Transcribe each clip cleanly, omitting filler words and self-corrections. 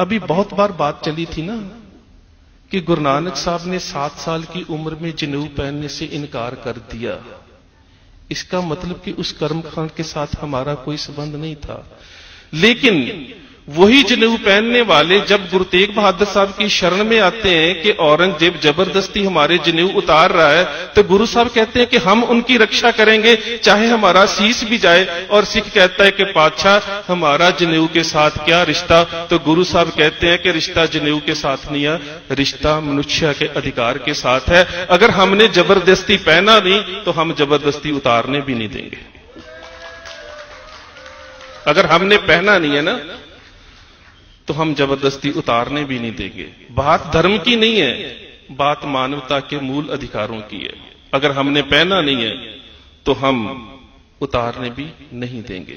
अभी बहुत बार बात चली थी ना कि गुरु नानक साहब ने 7 साल की उम्र में जनेऊ पहनने से इनकार कर दिया। इसका मतलब कि उस कर्मकांड के साथ हमारा कोई संबंध नहीं था। लेकिन वही जनेऊ पहनने वाले जब गुरु तेग बहादुर साहब की शरण में आते हैं कि औरंगजेब जबरदस्ती हमारे जनेऊ उतार रहा है, तो गुरु साहब कहते हैं कि हम उनकी रक्षा करेंगे चाहे हमारा शीश भी जाए। और सिख कहता है कि पातशाह हमारा जनेऊ के साथ क्या रिश्ता? तो गुरु साहब कहते हैं कि रिश्ता जनेऊ के साथ नहीं है, रिश्ता मनुष्य के अधिकार के साथ है। अगर हमने जबरदस्ती पहना नहीं तो हम जबरदस्ती उतारने भी नहीं देंगे। अगर हमने पहना नहीं है ना तो हम जबरदस्ती उतारने भी नहीं देंगे। बात धर्म की नहीं है, बात मानवता के मूल अधिकारों की है। अगर हमने पहना नहीं है तो हम उतारने भी नहीं देंगे।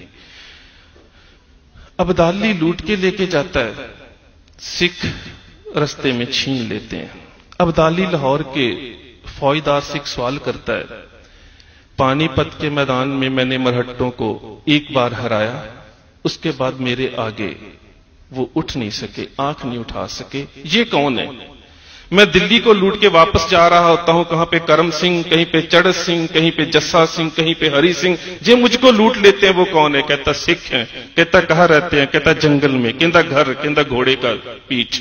अब्दाली लूट के लेके जाता है, सिख रास्ते में छीन लेते हैं। अब्दाली लाहौर के फौजदार से एक सवाल करता है, पानीपत के मैदान में मैंने मरहट्टों को एक बार हराया, उसके बाद मेरे आगे वो उठ नहीं सके, आंख नहीं उठा सके, ये कौन है? मैं दिल्ली को लूट के वापस जा रहा होता हूं, कहां पे करम सिंह, कहीं पे चढ़ सिंह, कहीं पे जस्सा सिंह, कहीं पे हरि सिंह, जे मुझको लूट लेते हैं वो कौन है? कहता सिख हैं। कहता कहां रहते हैं? कहता जंगल में। कहता घर? कहता घोड़े का पीठ।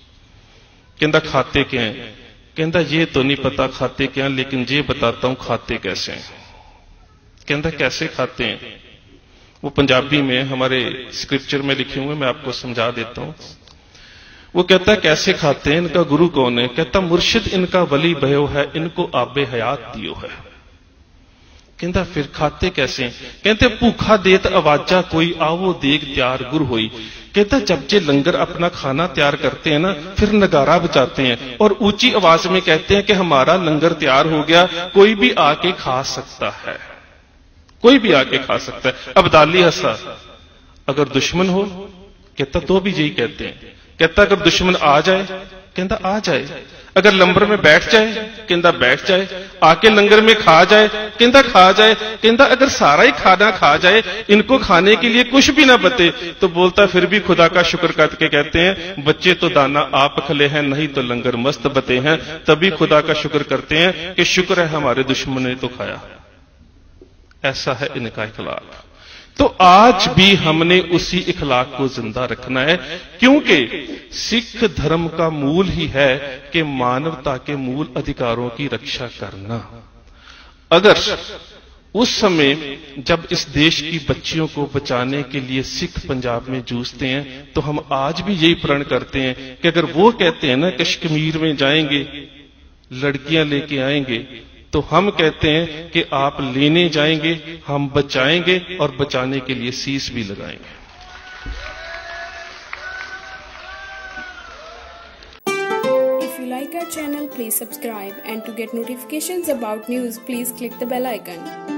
कहता खाते क्या हैं? कहता ये तो नहीं पता खाते क्या, लेकिन ये बताता हूं खाते कैसे हैं। कहता कैसे खाते हैं? वो पंजाबी में हमारे स्क्रिप्चर में लिखे हुए, मैं आपको समझा देता हूं। वो कहता है कैसे खाते हैं, इनका गुरु कौन है? कहता मुर्शिद इनका वली भयो है, इनको आबे हयात दियो है। कहता फिर खाते कैसे? कहते भूखा देत आवाजा कोई, आवो देग त्यार गुर होई। कहता जब जे लंगर अपना खाना तैयार करते हैं ना, फिर नगारा बजाते हैं और ऊंची आवाज में कहते हैं कि हमारा लंगर तैयार हो गया, कोई भी आके खा सकता है, कोई भी आके खा सकता है। अब्दाली हंसा, अगर दुश्मन हो? कहता तो भी यही कहते हैं। कहता अगर दुश्मन आ जाए? कहता आ जाए। अगर लंगर में बैठ जाए? कहता बैठ जाए। आके लंगर में खा जाए? कहता खा जाए। कहता अगर सारा ही खाना खा जाए, इनको खाने के लिए कुछ भी ना बचे, तो बोलता फिर भी खुदा का शुक्र करके कहते हैं बच्चे तो दाना आप खले हैं, नहीं तो लंगर मस्त बते हैं। तभी खुदा का शुक्र करते हैं कि शुक्र है हमारे दुश्मन ने तो खाया। ऐसा है इनका इखलाक। तो आज भी हमने उसी इखलाक को जिंदा रखना है, क्योंकि सिख धर्म का मूल ही है कि मानवता के मूल अधिकारों की रक्षा करना। अगर उस समय जब इस देश की बच्चियों को बचाने के लिए सिख पंजाब में जूझते हैं, तो हम आज भी यही प्रण करते हैं कि अगर वो कहते हैं ना कश्मीर में जाएंगे, लड़कियां लेके आएंगे, तो हम कहते हैं कि आप लेने जाएंगे, हम बचाएंगे और बचाने के लिए शीश भी लगाएंगे। If you like our channel, please subscribe, and to get notifications about news, please click the bell icon.